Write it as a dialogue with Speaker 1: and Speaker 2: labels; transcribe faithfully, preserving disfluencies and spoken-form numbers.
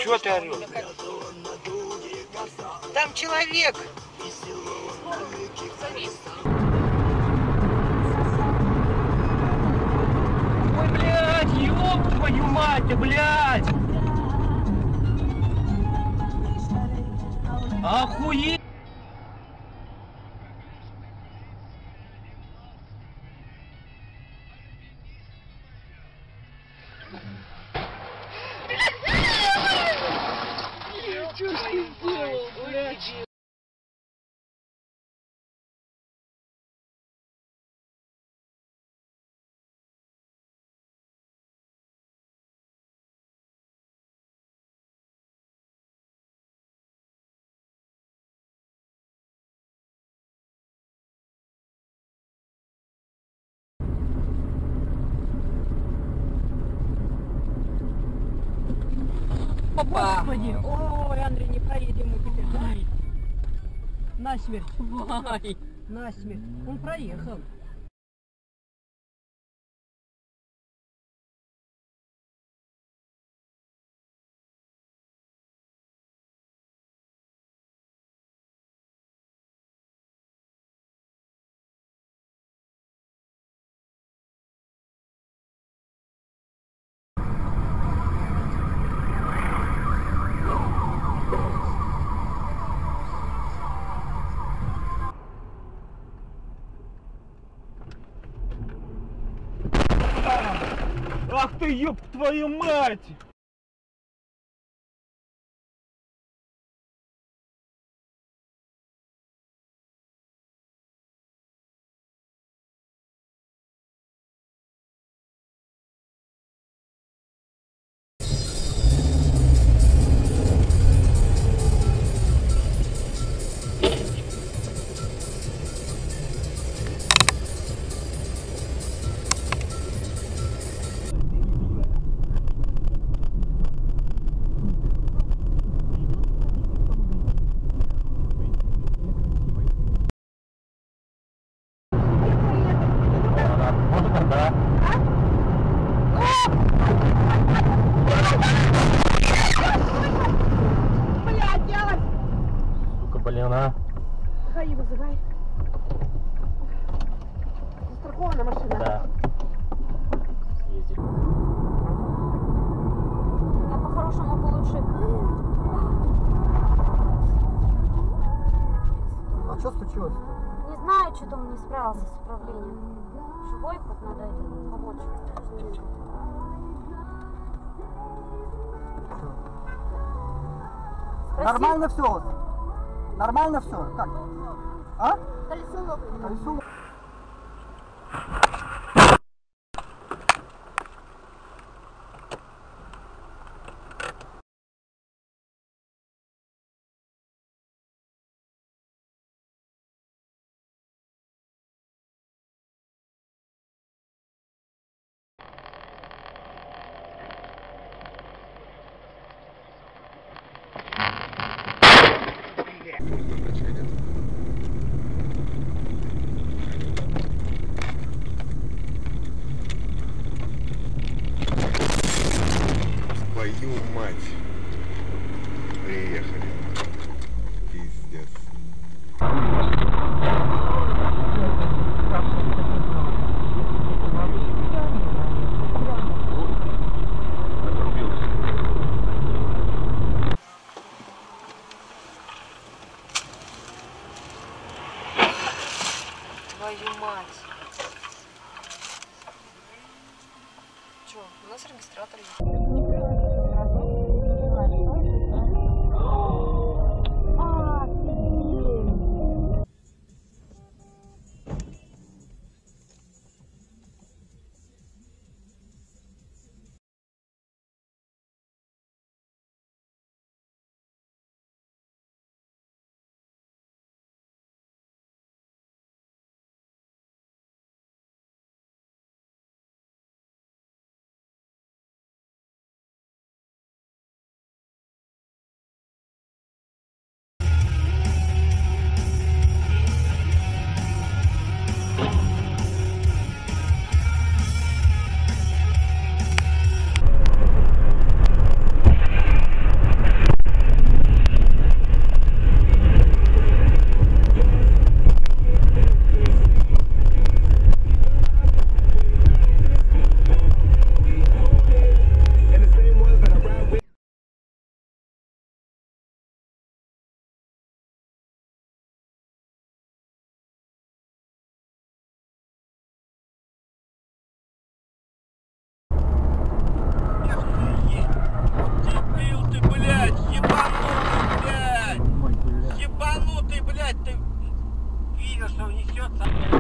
Speaker 1: Чего ты орешь? Там человек!
Speaker 2: Ой, блядь, ёб твою мать, блядь! Охуеть! Что ты сделал, блядь?
Speaker 3: Господи, ой, Андрей, не проедем мы теперь. Ай. Насмерть. Ай. Насмерть. Он проехал.
Speaker 2: Ах ты, ёб твою мать!
Speaker 1: Блин, а?
Speaker 3: ГАИ вызывай. Застрахована машина?
Speaker 1: Да. Съездили.
Speaker 4: Я по-хорошему бы лучше...
Speaker 5: А что случилось-то?
Speaker 4: Не знаю, что-то он не справился с управлением. Живой хоть надо помочь. Спроси.
Speaker 5: Нормально все? Нормально все? Как? А?
Speaker 4: Колесо лопнуло.
Speaker 5: Колесо
Speaker 6: Твою мать. Приехали. Пиздец.
Speaker 7: Твою мать. Че, у нас регистратор есть.
Speaker 2: блядь, ты видел, что несется?